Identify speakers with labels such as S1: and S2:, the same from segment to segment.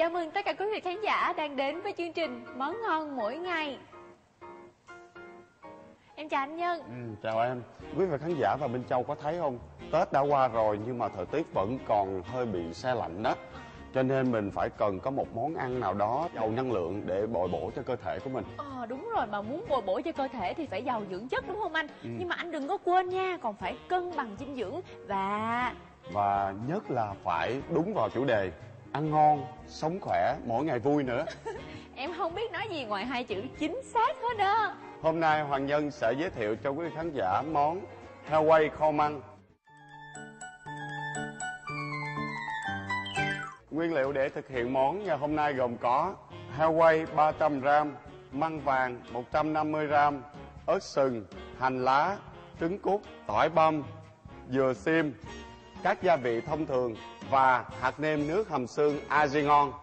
S1: chào mừng tất cả quý vị khán giả đang đến với chương trình Món Ngon Mỗi Ngày. Em chào anh Nhân.
S2: Chào em. Quý vị khán giả và Minh Châu có thấy không? Tết đã qua rồi nhưng mà thời tiết vẫn còn hơi bị se lạnh đó. Cho nên mình phải cần có một món ăn nào đó giàu năng lượng để bồi bổ cho cơ thể của mình.
S1: Đúng rồi, mà muốn bồi bổ cho cơ thể thì phải giàu dưỡng chất đúng không anh? Nhưng mà anh đừng có quên nha, còn phải cân bằng dinh dưỡng và
S2: nhất là phải đúng vào chủ đề ăn ngon, sống khỏe, mỗi ngày vui nữa.
S1: Em không biết nói gì ngoài hai chữ chính xác hết đó.
S2: Hôm nay Hoàng Nhân sẽ giới thiệu cho quý khán giả món heo quay kho măng. Nguyên liệu để thực hiện món ngày hôm nay gồm có heo quay 300g, măng vàng 150g, ớt sừng, hành lá, trứng cút, tỏi băm, dừa xiêm, các gia vị thông thường và hạt nêm nước hầm xương Azingon.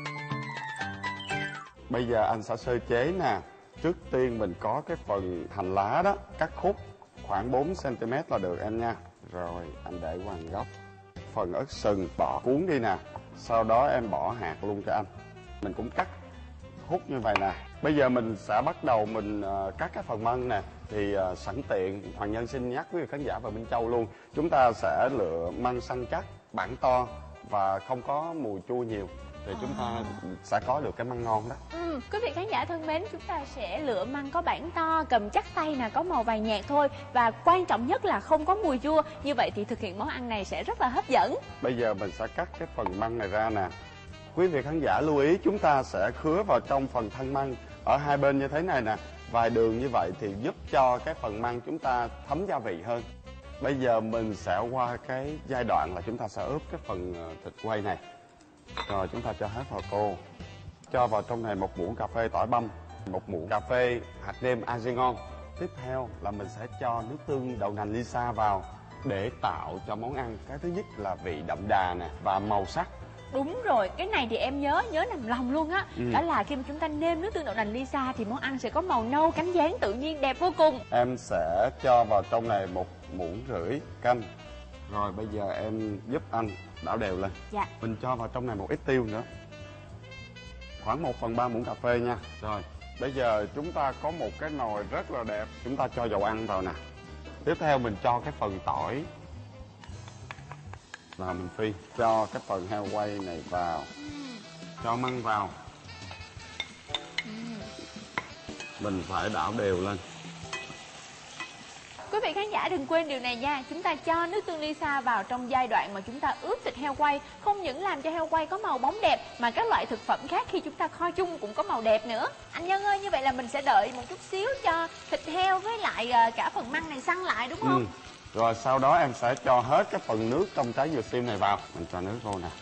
S2: Bây giờ anh sẽ sơ chế nè. Trước tiên mình có cái phần hành lá đó, cắt khúc khoảng 4cm là được em nha. Rồi anh để qua góc. Phần ớt sừng bỏ cuốn đi nè. Sau đó em bỏ hạt luôn cho anh. Mình cũng cắt khúc như vậy nè. Bây giờ mình sẽ bắt đầu mình cắt cái phần măng nè. Thì sẵn tiện Hoàng Nhân xin nhắc với khán giả và Minh Châu luôn. Chúng ta sẽ lựa măng săn chắc, bản to và không có mùi chua nhiều. Thì chúng ta sẽ có được cái măng ngon đó.
S1: Quý vị khán giả thân mến, chúng ta sẽ lựa măng có bản to, cầm chắc tay nè, có màu vàng nhạt thôi. Và quan trọng nhất là không có mùi chua. Như vậy thì thực hiện món ăn này sẽ rất là hấp dẫn.
S2: Bây giờ mình sẽ cắt cái phần măng này ra nè. Quý vị khán giả lưu ý chúng ta sẽ khứa vào trong phần thân măng ở hai bên như thế này nè. Vài đường như vậy thì giúp cho cái phần măng chúng ta thấm gia vị hơn. Bây giờ mình sẽ qua cái giai đoạn là chúng ta sẽ ướp cái phần thịt quay này. Rồi chúng ta cho hết vào tô. Cho vào trong này 1 muỗng cà phê tỏi băm, 1 muỗng cà phê hạt nêm Azingon. Tiếp theo là mình sẽ cho nước tương đậu nành Lisa vào để tạo cho món ăn. Cái thứ nhất là vị đậm đà nè và màu sắc.
S1: Đúng rồi, cái này thì em nhớ nằm lòng luôn á. Đó là khi mà chúng ta nêm nước tương đậu nành Lisa thì món ăn sẽ có màu nâu cánh gián tự nhiên đẹp vô cùng.
S2: Em sẽ cho vào trong này 1,5 muỗng canh. Rồi bây giờ em giúp anh đảo đều lên.
S1: Dạ.
S2: Mình cho vào trong này một ít tiêu nữa. Khoảng 1/3 muỗng cà phê nha. Rồi, bây giờ chúng ta có một cái nồi rất là đẹp. Chúng ta cho dầu ăn vào nè. Tiếp theo mình cho cái phần tỏi và mình phi. Cho cái phần heo quay này vào. Cho măng vào. Mình phải đảo đều lên.
S1: Quý vị khán giả đừng quên điều này nha. Chúng ta cho nước tương Lisa vào trong giai đoạn mà chúng ta ướp thịt heo quay. Không những làm cho heo quay có màu bóng đẹp mà các loại thực phẩm khác khi chúng ta kho chung cũng có màu đẹp nữa. Anh Nhân ơi, như vậy là mình sẽ đợi một chút xíu cho thịt heo với lại cả phần măng này săn lại đúng không?
S2: Rồi sau đó em sẽ cho hết cái phần nước trong trái dừa xiêm này vào. Mình cho nước vô nè.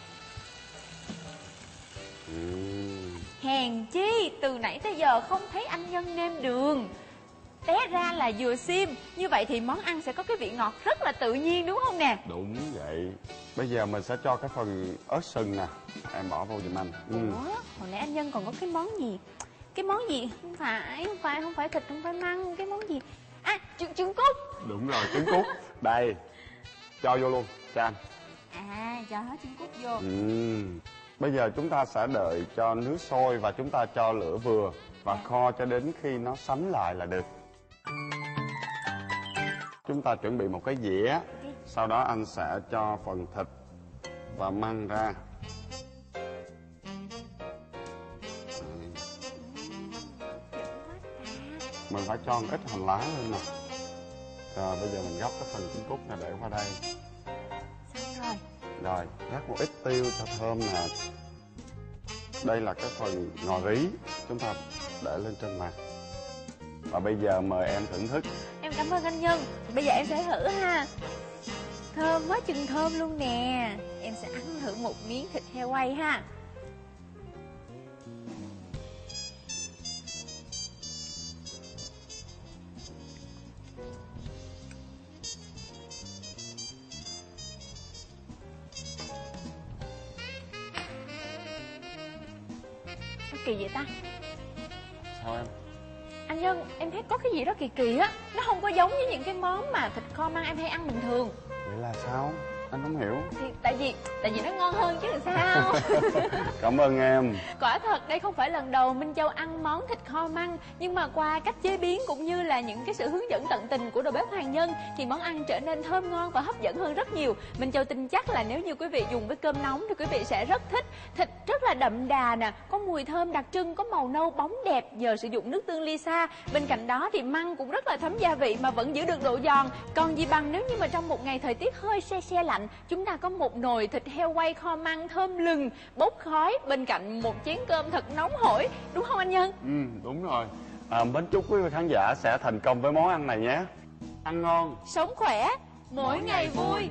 S1: Hèn chi từ nãy tới giờ không thấy anh Nhân nêm đường. Té ra là dừa xiêm. Như vậy thì món ăn sẽ có cái vị ngọt rất là tự nhiên đúng không nè?
S2: Đúng vậy. Bây giờ mình sẽ cho cái phần ớt sừng nè. Em bỏ vô giùm anh.
S1: Ủa, hồi nãy anh Nhân còn có cái món gì? Cái món gì? Không phải thịt, không phải măng. Cái món gì? À, trứng cút.
S2: Đúng rồi, trứng cút. Đây. Cho vô luôn, cho anh.
S1: À, cho hết trứng cút vô.
S2: Bây giờ chúng ta sẽ đợi cho nước sôi và chúng ta cho lửa vừa và kho cho đến khi nó sánh lại là được. Chúng ta chuẩn bị một cái dĩa. Sau đó anh sẽ cho phần thịt và măng ra. Mình phải cho một ít hành lá lên nè. Rồi bây giờ mình gấp cái phần trứng cút này để qua đây.
S1: Xong rồi.
S2: Rồi, rắc một ít tiêu cho thơm nè. Đây là cái phần ngò rí. Chúng ta để lên trên mặt. Và bây giờ mời em thưởng thức.
S1: Em cảm ơn anh Nhân. Bây giờ em sẽ thử ha. Thơm quá chừng thơm luôn nè. Em sẽ ăn thử một miếng thịt heo quay ha. Sao kỳ vậy ta?
S2: Sao em?
S1: Anh Nhân, em thấy có cái gì đó kỳ kỳ á. Nó không có giống với những cái món mà thịt kho măng em hay ăn bình thường.
S2: Vậy là sao? Anh không hiểu.
S1: Thì tại vì nó ngon hơn chứ làm sao.
S2: Cảm ơn em.
S1: Quả thật đây không phải lần đầu Minh Châu ăn món thịt kho măng, nhưng mà qua cách chế biến cũng như là những cái sự hướng dẫn tận tình của đầu bếp Hoàng Nhân thì món ăn trở nên thơm ngon và hấp dẫn hơn rất nhiều. Minh Châu tin chắc là nếu như quý vị dùng với cơm nóng thì quý vị sẽ rất thích. Thịt rất là đậm đà nè, có mùi thơm đặc trưng, có màu nâu bóng đẹp nhờ sử dụng nước tương Lisa. Bên cạnh đó thì măng cũng rất là thấm gia vị mà vẫn giữ được độ giòn. Còn gì bằng nếu như mà trong một ngày thời tiết hơi se lạnh, chúng ta có một nồi thịt heo quay kho măng thơm lừng, bốc khói bên cạnh một chén cơm thật nóng hổi, đúng không anh Nhân?
S2: Đúng rồi. Mến chúc quý vị khán giả sẽ thành công với món ăn này nhé. Ăn ngon,
S1: Sống khỏe, mỗi ngày vui.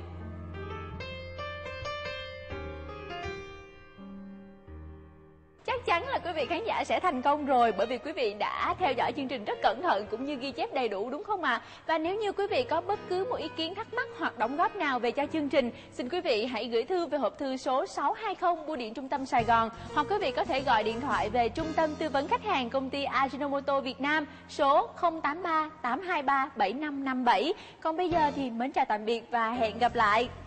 S1: Chắc chắn là quý vị khán giả sẽ thành công rồi, bởi vì quý vị đã theo dõi chương trình rất cẩn thận cũng như ghi chép đầy đủ, đúng không ạ? Và nếu như quý vị có bất cứ một ý kiến thắc mắc hoặc đóng góp nào về cho chương trình, xin quý vị hãy gửi thư về hộp thư số 620 Bưu điện Trung tâm Sài Gòn, hoặc quý vị có thể gọi điện thoại về Trung tâm Tư vấn Khách hàng Công ty Ajinomoto Việt Nam số 083 823 7557. Còn bây giờ thì mến chào tạm biệt và hẹn gặp lại.